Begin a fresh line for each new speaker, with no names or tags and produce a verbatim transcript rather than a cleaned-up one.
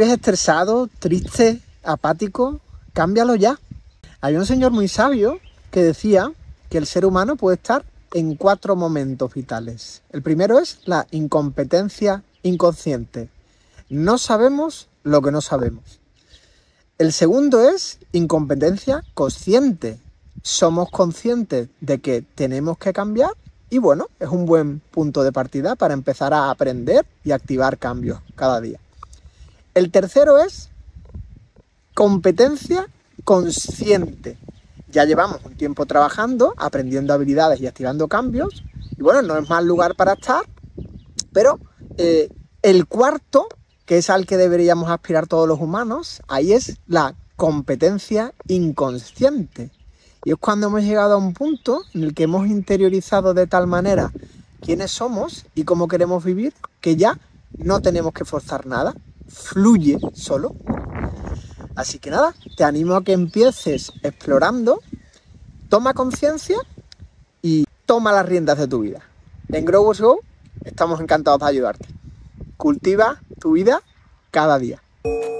vives estresado, triste, apático, cámbialo ya. Hay un señor muy sabio que decía que el ser humano puede estar en cuatro momentos vitales. El primero es la incompetencia inconsciente. No sabemos lo que no sabemos. El segundo es incompetencia consciente. Somos conscientes de que tenemos que cambiar y bueno, es un buen punto de partida para empezar a aprender y activar cambios cada día. El tercero es competencia consciente. Ya llevamos un tiempo trabajando, aprendiendo habilidades y activando cambios. Y bueno, no es mal lugar para estar, pero eh, el cuarto, que es al que deberíamos aspirar todos los humanos, ahí es la competencia inconsciente. Y es cuando hemos llegado a un punto en el que hemos interiorizado de tal manera quiénes somos y cómo queremos vivir, que ya no tenemos que forzar nada, fluye solo. Así que nada, te animo a que empieces explorando, toma conciencia y toma las riendas de tu vida. En Grow Go estamos encantados de ayudarte. Cultiva tu vida cada día.